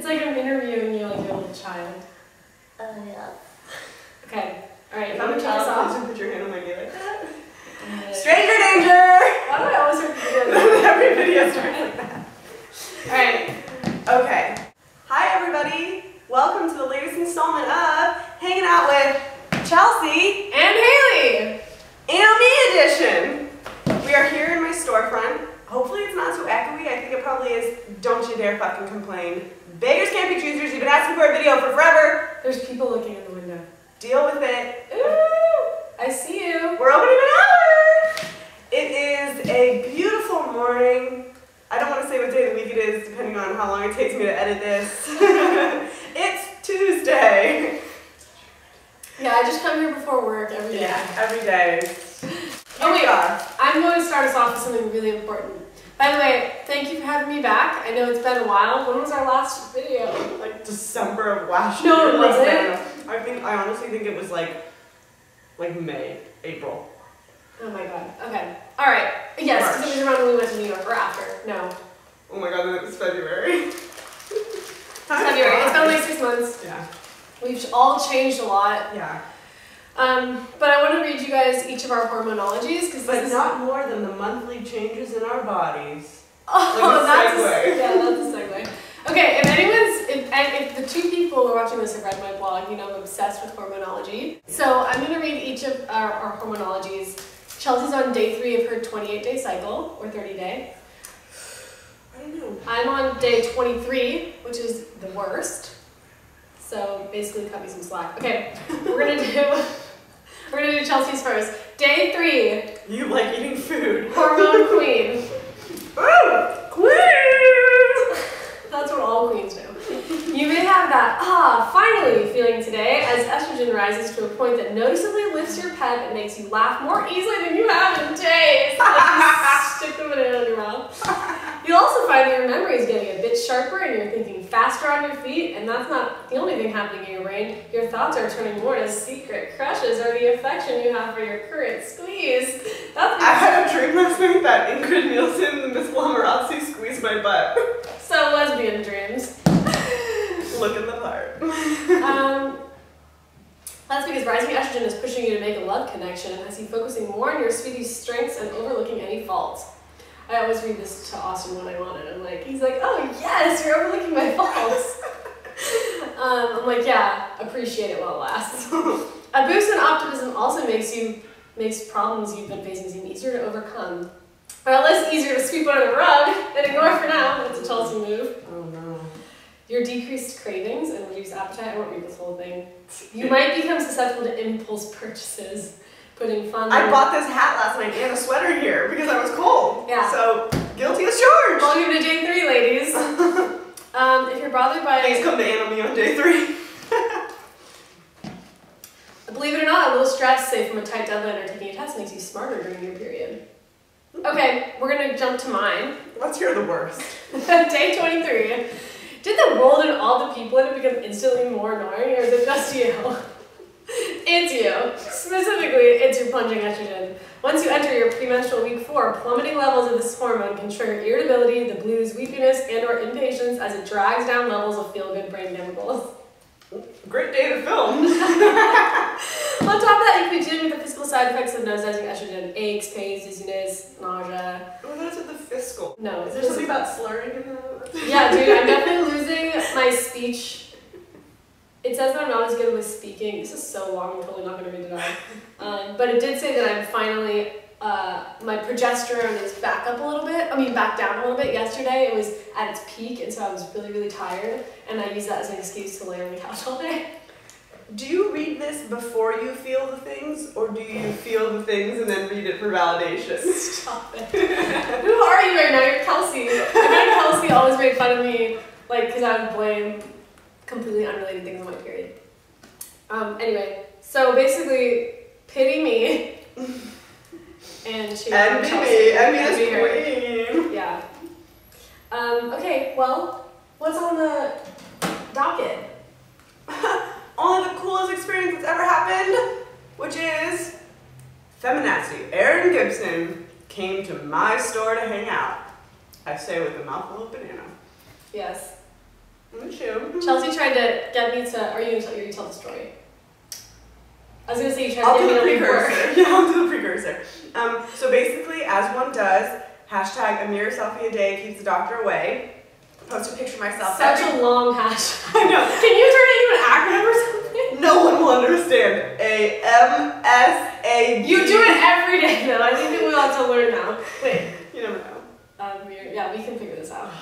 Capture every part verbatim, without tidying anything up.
like I'm interviewing you like you're a little child. Oh, uh, yeah. Okay. Alright, If I'm I'm gonna a turn this child, off. please don't put your hand on my knee like that. Uh, Stranger danger! Why do I always have to do that? Every video starts like that. Alright. Okay. Hi, everybody. Welcome to the latest installment of Hanging Out with Chelsea And Haley! A O Me edition. We are here in my storefront. Hopefully it's not too echoey. I think it probably is. Don't you dare fucking complain. Beggars can't be choosers. You've been asking for a video for forever. There's people looking in the window. Deal with it. Ooh! I see you. We're opening an hour. It is a beautiful morning. I don't want to say what day of the week it is, depending on how long it takes me to edit this. It's Tuesday. Yeah, I just come here before work every day. Yeah, every day. Oh wait, God. I'm going to start us off with something really important. By the way, thank you for having me back. I know it's been a while. When was our last video? Like December of last No, year. it wasn't. I think I honestly think it was like like May, April. Oh my god. Okay. Alright. Yes, because it was around when we went to New York, or after. No. Oh my god, then it was February. It's February. It's been like six months. Yeah. We've all changed a lot. Yeah. Um, but I want to read you guys each of our hormonologies because But not more than the monthly changes in our bodies. Oh, like a that's segue. a, yeah, that's a segue. Okay, if anyone's, if, and if the two people who are watching this have read my blog, you know I'm obsessed with hormonology. So I'm going to read each of our, our hormonologies. Chelsea's on day three of her twenty-eight day cycle, or thirty day. I don't know. I'm on day twenty-three, which is the worst. So basically cut me some slack. Okay, we're going to do, we're going to do Chelsea's first. Day three. You like eating food. Hormone queen. Oh, queen! That's what all queens do. You may have that, ah, finally feeling today as estrogen rises to a point that noticeably lifts your pet and makes you laugh more easily than you have in days. Like stick the banana in your mouth. You'll also find that your memory is getting a bit sharper and you're thinking faster on your feet, and that's not the only thing happening in your brain. Your thoughts are turning more to secret crushes or the affection you have for your current squeeze. That's I had a dream last night that Ingrid Nielsen and Miss Lamarazzi squeezed my butt. so lesbian dreams. Look at the part. um, that's because rising estrogen is pushing you to make a love connection and has you focusing more on your sweetie's strengths and overlooking any faults. I always read this to Austin when I want it. I'm like, he's like, oh yes, you're overlooking my faults. um, I'm like, yeah, appreciate it while it lasts. A boost in optimism also makes you makes problems you've been facing seem easier to overcome. Or at least easier to sweep under the rug and ignore for now. That's a Chelsea move. Oh no. Your decreased cravings and reduced appetite. I won't read this whole thing. You might become susceptible to impulse purchases, putting fun. I bought this hat last night and a sweater here because I was cold. Yeah. So, guilty as charged. Welcome to day three, ladies. um, if you're bothered by... Please come to Anna me on day three. Believe it or not, a little stress, say from a tight deadline or taking a test, makes you smarter during your period. Okay, we're going to jump to mine. Let's hear the worst. Day twenty-three. Did the world and all the people in it become instantly more annoying, or is it just you? It's you. Specifically, it's your plunging estrogen. Once you enter your premenstrual week four, plummeting levels of this hormone can trigger irritability, the blues, weepiness, and or impatience as it drags down levels of feel-good brain chemicals. Great day to film. On top of that, you could be dealing with the physical side effects of nosising estrogen. Aches, pains, dizziness, nausea. Oh, that's at the fiscal. No. Is there something about slurring in that? Yeah, dude, I'm definitely losing my speech. It says that I'm not as good with speaking. This is so long, I'm totally not going to read it out. Um, but it did say that I'm finally, uh, my progesterone is back up a little bit. I mean, back down a little bit. Yesterday, it was at its peak, and so I was really, really tired. And I used that as an excuse to lay on the couch all day. Do you read this before you feel the things, or do you feel the things and then read it for validation? Stop it. Who are you right now? You're Kelsey. My friend Kelsey always made fun of me, like, because I would blame completely unrelated things on my period. Um, anyway, so basically, pity me. And she Envy me. Envy this queen. Yeah. Um, okay, well, what's on the docket? Only the coolest experience that's ever happened, which is feminazi. Erin Gibson came to my store to hang out. I say with a mouthful of banana. Yes. Me too. Chelsea tried to get me to. Are you gonna tell, you tell the story? I was gonna say you tried I'll to do get the me to precursor. Yeah, I'll do the precursor. Um, so basically, as one does, hashtag a mirror selfie a day keeps the doctor away. Post a picture of myself. Such every... a long hashtag. I know. Can you turn it into an acronym or something? No one will understand. A M S A D. You do it every day though. I think that we ought to learn now. Wait. You never know. Um, yeah, we can figure this out.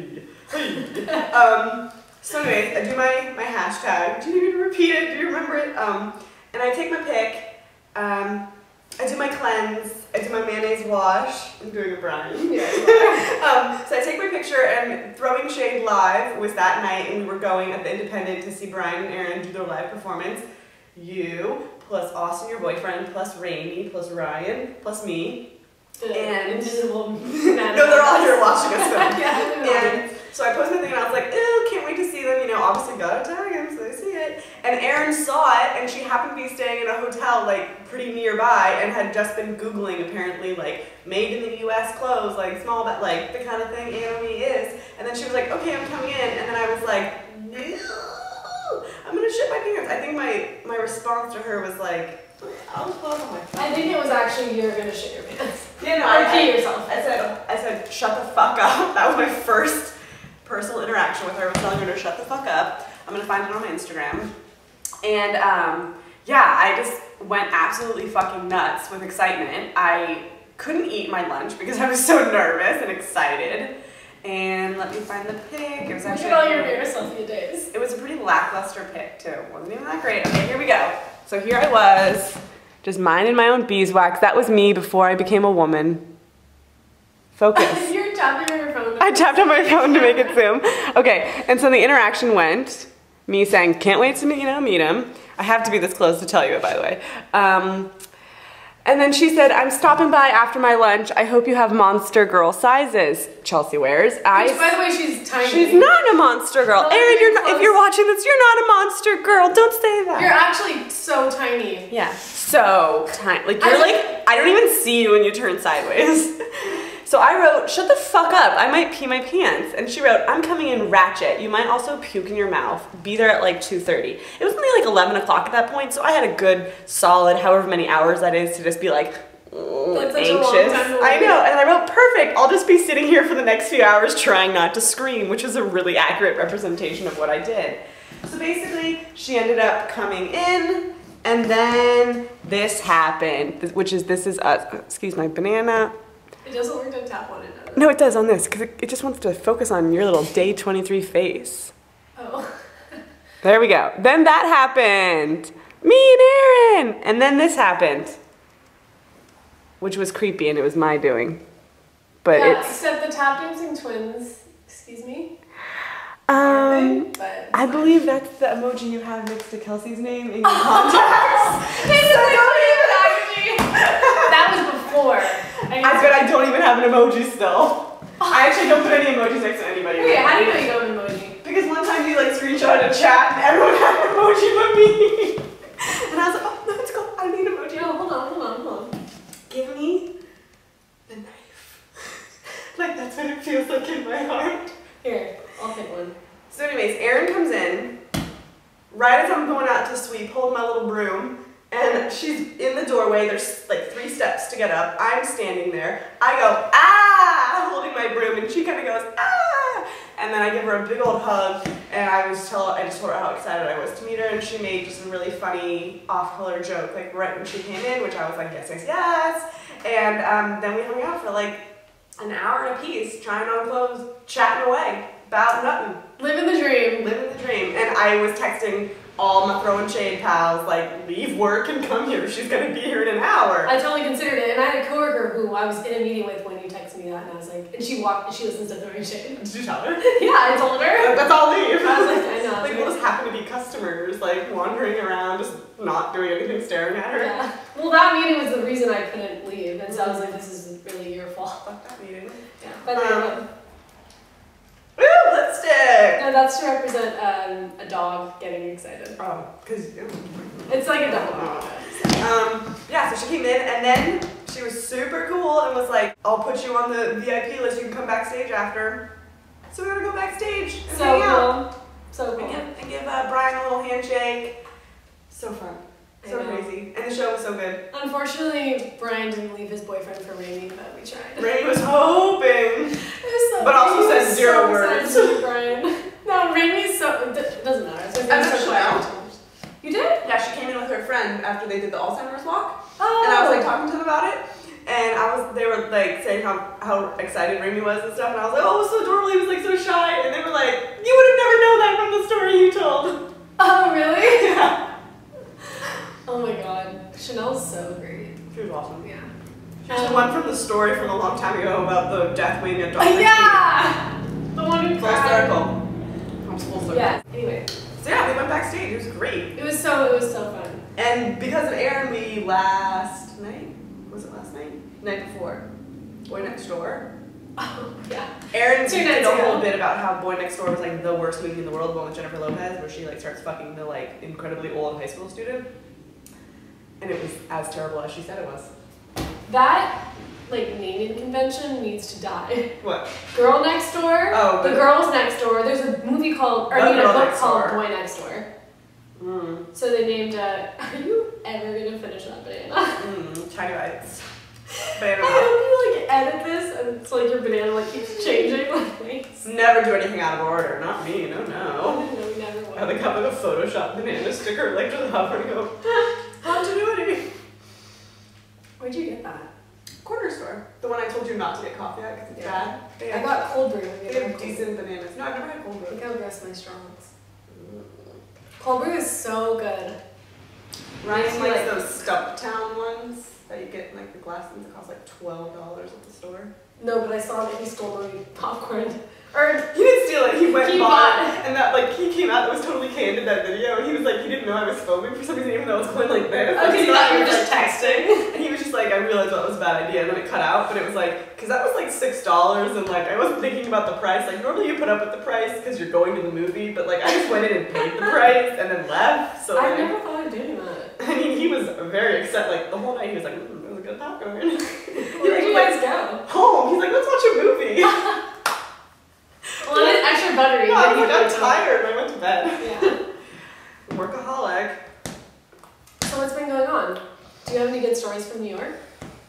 um, so anyways, I do my, my hashtag. Do you need me to repeat it? Do you remember it? Um, and I take my pic. Um, I do my cleanse. I do my mayonnaise wash. I'm doing a Brian. Yeah. um, so I take my picture, and Throwing Shade Live was that night, and we were going at the Independent to see Brian and Aaron do their live performance. You, plus Austin, your boyfriend, plus Rainey, plus Ryan, plus me. The and invisible man. No, they're all here watching us. Yeah, and so I posted my thing and I was like, ew, can't wait to see them. You know, obviously gotta tag them so they see it. And Erin saw it, and she happened to be staying in a hotel like pretty nearby and had just been Googling apparently like made in the U S clothes, like small, but like the kind of thing Anime is. And then she was like, okay, I'm coming in. And then I was like, ew, I'm gonna shit my pants. I think my my response to her was like, I'll put on my phone. I think it was actually you're gonna shit your pants. Yeah, no, or I, pee I, yourself. I said, I said, shut the fuck up. That was my first personal interaction with her. I was telling her to shut the fuck up. I'm gonna find it on my Instagram. And um, yeah, I just went absolutely fucking nuts with excitement. I couldn't eat my lunch because I was so nervous and excited. And let me find the pic. It was actually Look at all your mirror selfie days. It was a pretty lackluster pic too. Wasn't even that great. Okay, here we go. So here I was, just minding my own beeswax. That was me before I became a woman. Focus. You're tapping on your phone. I tapped on my phone to make it zoom. Okay, and so the interaction went, me saying, can't wait to meet, you know, meet him. I have to be this close to tell you it, by the way. Um, and then she said, I'm stopping by after my lunch. I hope you have monster girl sizes. ChelseaWears. I, Which, by the way, she's tiny. She's not a monster girl. No, Erin, you're not, close. if you're watching this, you're not a monster girl. Don't say that. You're actually so tiny. Yeah, so tiny. Like, you're I like, I don't even see you when you turn sideways. So I wrote, shut the fuck up, I might pee my pants. And she wrote, I'm coming in ratchet. You might also puke in your mouth. Be there at like two thirty. It was only like eleven o'clock at that point, so I had a good, solid, however many hours that is to just be like, mm, That's such anxious. a long time to I wait. know, and I wrote, perfect. I'll just be sitting here for the next few hours trying not to scream, which is a really accurate representation of what I did. So basically, she ended up coming in, and then this happened, which is, this is us. Excuse my banana. It doesn't work to tap on it, does it? No, it does on this, because it, it just wants to focus on your little day twenty-three face. Oh. There we go. Then that happened. Me and Erin. And then this happened. Which was creepy, and it was my doing. But Yeah, it's... except the tap dancing twins, excuse me? Um, But I believe that's the emoji you have next to Kelsey's name in your contacts. They just like don't even actually. That was before. I bet I don't even have an emoji still. I actually don't put any emojis next to anybody. Wait, how do you know you don't have an emoji? Because one time you like screenshotted a chat and everyone had an emoji but me. And I was like, oh, no, it's cool. I don't need an emoji. No, hold on, hold on, hold on. Give me the knife. Like, that's what it feels like in my heart. Here, I'll pick one. So anyways, Erin comes in, right as I'm going out to sweep, holding my little broom, and she's in the doorway. There's like three steps to get up. I'm standing there. I go, ah, holding my broom, and she kind of goes, ah, and then I give her a big old hug, and I was tell, I just told her how excited I was to meet her, and she made just a really funny off-color joke, like right when she came in, which I was like, yes, yes, yes, and um, then we hung out for like an hour and a piece, trying on clothes, chatting away about nothing. Living the dream. Living the dream. And I was texting all my throwing shade pals, like, leave work and come here. She's gonna be here in an hour. I totally considered it, and I had a coworker who I was in a meeting with when you texted me that, and I was like, and she walked, and she listens to Throwing Shade. Did you tell her? Yeah, I told her. That's all leave. I was like, I know. Like, we'll just happen to be customers, like, wandering around, just not doing anything, staring at her. Yeah. Well, that meeting was the reason I couldn't leave, and so I was like, this is really your fault. Fuck that meeting. Yeah. But Um, um, Woo, lipstick! no, that's to represent um, a dog getting excited. Oh, because... It's like a dog. Um, yeah, so she came in, and then she was super cool and was like, I'll put you on the V I P list, you can come backstage after. So we were gonna go backstage and So hang out. cool. uh, Brian a little handshake. So fun. So crazy. And the show was so good. Unfortunately, Brian didn't leave his boyfriend for Raimi, but we tried. Raimi was hoping. It was so but also said zero so words. To Brian. No, Raimi's so. It doesn't matter. So I met so Chanel. You did? Yeah, she came in with her friend after they did the Alzheimer's walk. Oh. And I was like talking to them about it. And I was, they were like saying how, how excited Raimi was and stuff. And I was like, oh, it was so adorable. He was like so shy. And they were like, you would have never known that from the story you told. Oh, really? Yeah. Oh my god. Chanel's so great. She was awesome. Yeah. She's Um, the one from the story from a long time ago about the death wing at Dog Yeah! The one who Full cried. circle. Comes full circle. Yeah. Anyway. So yeah, we went backstage. It was great. It was so, it was so fun. And because of Aaron, we last night, was it last night? Night before. Boy Next Door. Oh, yeah. Aaron Two did nights a ago. whole bit about how Boy Next Door was like the worst movie in the world, the one with Jennifer Lopez, where she like starts fucking the like incredibly old high school student. And it was as terrible as she said it was. That, like, naming convention needs to die. What? Girl Next Door. Oh, The the- Girls Next Door. There's a movie called, or The I mean, a Girl book Next called Door. Boy Next Door. Mm. So they named, uh, are you ever gonna finish that banana? Mm. Tiny bites. Banana. I hope you, like, edit this and it's like your banana, like, keeps changing, like, wait. Never do anything out of order. Not me. No, no. No, we never will. I like have like a Photoshop banana sticker, like just hover and go. Continuity. Where'd you get that? Corner store. The one I told you not to get coffee at because it's Yeah. bad. They I have, got cold brew. they have decent bananas. No, I've never had cold brew. Look how gross my strongs. Cold brew is so good. Ryan Makes me likes like- those Stumptown ones that you get in like the glass ones that cost like twelve dollars at the store. No, but I saw that he stole my popcorn. Or He didn't steal it, he went He and bought bought it. And that like he came out that was totally canned in that video and he was like he didn't know I was filming for some reason even though it was going like this. okay, He you thought thought you I were was, just like, texting. And he was just like, I realized that was a bad idea, and then it cut out, but it was like, because that was like six dollars, and like, I wasn't thinking about the price. Like, normally you put up with the price because you're going to the movie, but like, I just went in and paid the price and then left. So I like, never thought of doing that. I mean, he was very excited. Like, the whole night he was like, mm, that was a good popcorn. Where did you guys go? Home. He's like, let's watch a movie. Well, it is extra buttery. No, I then was you like, I'm can- tired. I went to bed. Yeah. Workaholic. So what's been going on? Do you have any good stories from New York?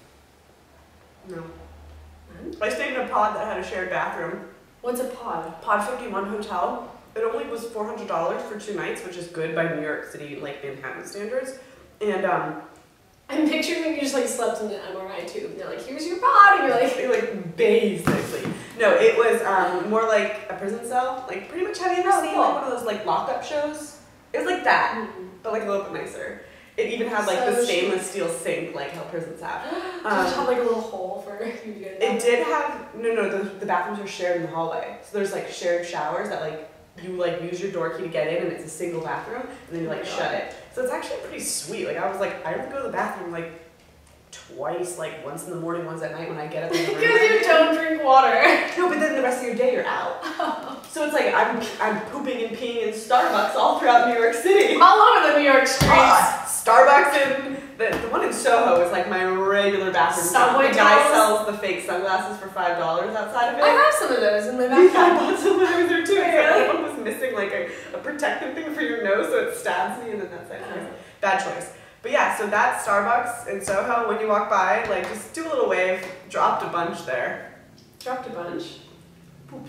No. None? I stayed in a pod that had a shared bathroom. What's a pod? Pod fifty-one Hotel. It only was four hundred dollars for two nights, which is good by New York City, like Manhattan standards. And um, I'm picturing you just like slept in an M R I tube and they're like, here's your pod, and you're like, it like basically. No, it was um, more like a prison cell. Like pretty much, have you ever Oh, seen cool. like one of those like lockup shows? It was like that, mm. but like a little bit nicer. It even had like So the she- stainless steel sink, like how prisons have. Did it Um, have like a little hole for you to get It did have no, no. The, the bathrooms are shared in the hallway, so there's like shared showers that like you like use your door key to get in, and it's a single bathroom, and then you like Oh my shut God. it. So it's actually pretty sweet. Like I was like, I would go to the bathroom like twice, like once in the morning, once at night when I get up in the room. Because you don't drink water. No, but then the rest of your day you're out. So it's like I'm I'm pooping and peeing in Starbucks all throughout New York City. All over the New York streets. Ah, Starbucks in the, the one in Soho is like my regular bathroom. Subway the guy towels? sells the fake sunglasses for five dollars outside of it. I have some of those in my Yeah, I backpack. bought some when I was there too. Really? Except one was missing like a, a protective thing for your nose, so it stabs me, and then that's like Oh. bad choice. But yeah, so that Starbucks in Soho, when you walk by, like just do a little wave. Dropped a bunch there. Dropped a bunch. Oops.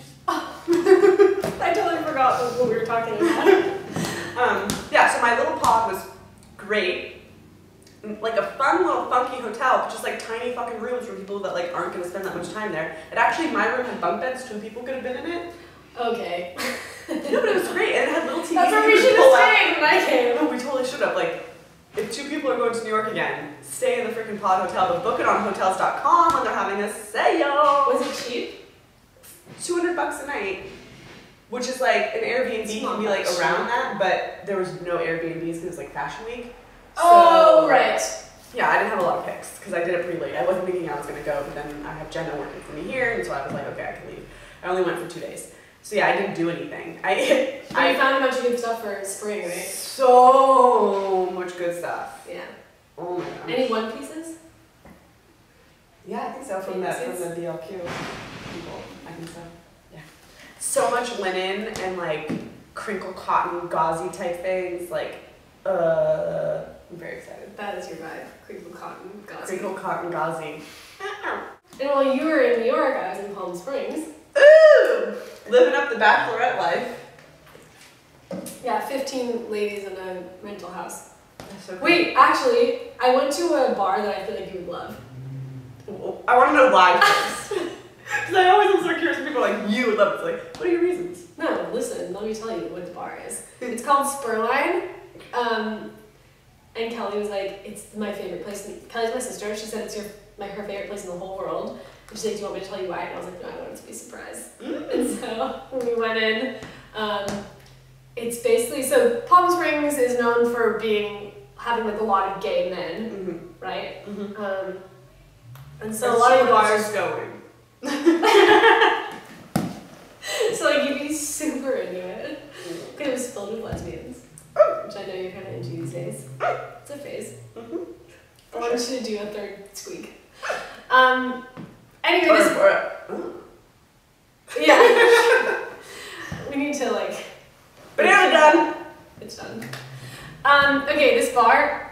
I totally forgot what we were talking about. Um, yeah, so my little pod was great. Like a fun little funky hotel, but just like tiny fucking rooms for people that like aren't gonna spend that much time there. And actually, my room had bunk beds. Two people could have been in it. Okay. No, but it was great, and it had little T Vs. That's where you we could should pull have out. stayed when I came. No, we totally should have. Like, if two people are going to New York again, stay in the freaking pod hotel, but book it on hotels dot com when they're having a sale. Was it cheap? two hundred bucks a night, which is like an Airbnb It's can not be like much. around that, but there was no Airbnbs because it was like Fashion Week. Oh, So, right. Yeah, I didn't have a lot of picks because I did it pretty late. I wasn't thinking I was gonna go, but then I have Jenna working for me here, and so I was like, okay, I can leave. I only went for two days, so yeah, I didn't do anything. I But I you found a bunch of good stuff for spring, right? so much good stuff. Yeah. Oh my god. Any one pieces? Yeah, I think so. From the from Fancies? the B L Q people, I think so. Yeah. So much linen and like crinkle cotton gauzy type things. Like, uh, I'm very excited. That is your vibe. Crinkle cotton gauzy. Crinkle cotton gauzy. And while you were in New York, I was in Palm Springs. Ooh! Living up the bachelorette life. Yeah, fifteen ladies in a rental house. That's so cool. Wait, actually, I went to a bar that I feel like you would love. I want to know why first. Because I always am so curious when people are like, you would love it. It's like, what are your reasons? No, listen, let me tell you what the bar is. It's called Spurline. Um, and Kelly was like, it's my favorite place. And Kelly's my sister. She said it's your my her favorite place in the whole world. And she said, do you want me to tell you why? And I was like, no, I want it to be a surprise. Mm. And so when we went in, um, it's basically, so Palm Springs is known for being, having like a lot of gay men, Mm-hmm. right? Mm-hmm. Um, and so Are a lot of the bars just, going. so like you'd be super into it. Because it was filled with lesbians. Which I know you're kind of into these days. It's a phase. Mm-hmm. I wanted you to do a third squeak. Um, anyway, this... Yeah. We need to, like... Banana done! It's done. Um, okay, this bar...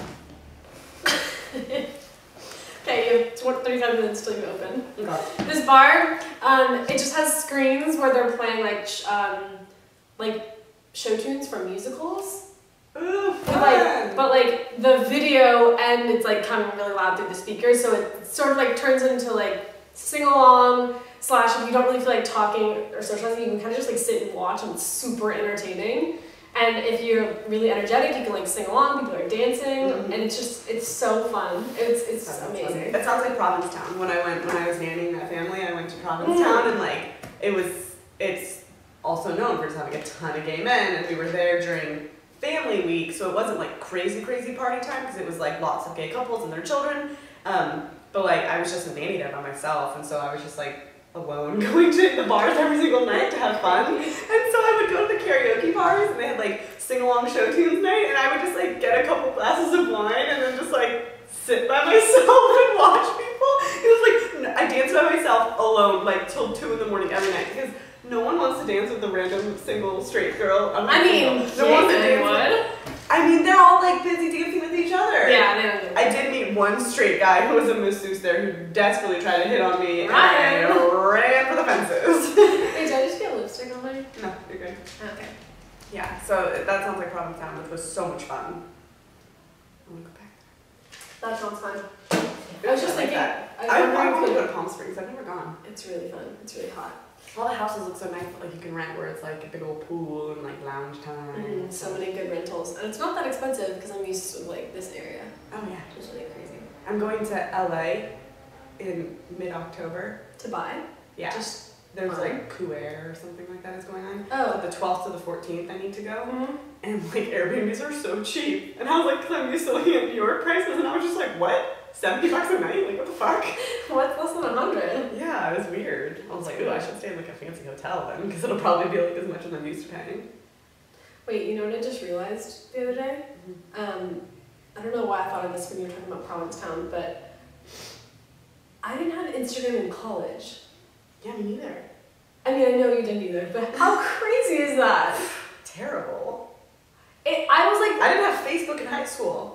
Okay, you have thirty-five minutes till you open. Okay. This bar, um, it just has screens where they're playing, like, sh um, like, show tunes from musicals. Ooh, But like, but like the video and it's like coming really loud through the speakers, so it sort of like turns into like sing along slash if you don't really feel like talking or socializing, you can kind of just like sit and watch, and it's super entertaining. And if you're really energetic, you can like sing along. People are dancing, mm-hmm. and it's just it's so fun. It's it's That's amazing. It sounds like Provincetown. When I went when I was nannying that family, I went to Provincetown, mm. and like it was it's also known for just having a ton of gay men, and we were there during family week, so it wasn't like crazy crazy party time because it was like lots of gay couples and their children, um, but like I was just a nanny there by myself, and so I was just like alone going to the bars every single night to have fun. And so I would go to the karaoke bars and they had like sing-along show tunes night, and I would just like get a couple glasses of wine and then just like sit by myself and watch people. It was like I danced by myself alone like till two in the morning every night because no one wants to dance with a random single straight girl. I'm I mean, no one wants to dance with. I mean, they're all like busy dancing with each other. Yeah, they don't do I did meet one straight guy who was a masseuse there who desperately tried to hit on me, Ryan. and I ran for the fences. Hey, did I just get lipstick on my? No, you're good. Okay. Yeah, so that sounds like Provincetown, which was so much fun. I want to go back there. That sounds fun. I was just like thinking. that. I, I, I want to go to Palm Springs. I've never gone. It's really fun. It's really hot. All the houses look so nice, but like you can rent where it's like a big old pool and like lounge time. Mm, so many good rentals, and it's not that expensive because I'm used to like this area. Oh yeah, It's really crazy. I'm going to L A in mid-October. To buy? Yeah. Just There's fun. like Couture or something like that is going on. Oh. The twelfth to the fourteenth I need to go. Mm-hmm. And like Airbnbs are so cheap. And I was like, cause I'm used to looking at New York prices, and I was just like, what? seventy bucks a night? Like, what the fuck? What's less than a hundred? Yeah, it was weird. I was like, ooh, I should stay in like a fancy hotel then, because it'll probably be like as much as I'm used to paying. Wait, you know what I just realized the other day? Mm-hmm. Um, I don't know why I thought of this when you were talking about Provincetown, but I didn't have Instagram in college. Yeah, me neither. I mean, I know you didn't either, but how crazy is that? Terrible. It, I was like... I didn't have Facebook in high school.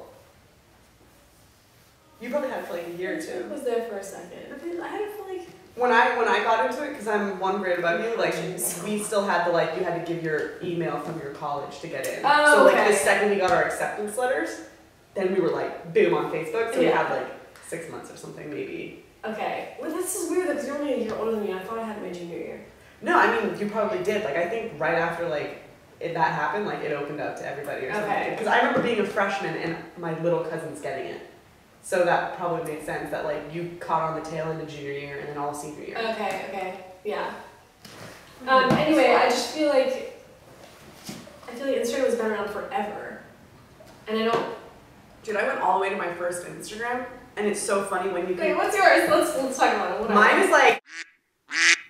You probably had it for like a year or two. I was there for a second. I had it for like... When I when I got into it, because I'm one grade above you, like we still had the like you had to give your email from your college to get in. Oh, so like okay. the second we got our acceptance letters, then we were like boom on Facebook. So yeah. we had like six months or something maybe. Okay. Well, this is weird because you're only a year older than me. I thought I had it my junior year. No, I mean you probably did. Like I think right after like it, that happened, like it opened up to everybody or something. Okay. Because I remember being a freshman and my little cousin's getting it. So that probably made sense that like you caught on the tail end of junior year and then all senior year. Okay, okay, yeah. Um, anyway, I just feel like, I feel like Instagram has been around forever. And I don't... Dude, I went all the way to my first Instagram, and it's so funny when you can... Wait, what's yours? Let's, let's talk about it. Whatever. Mine is like...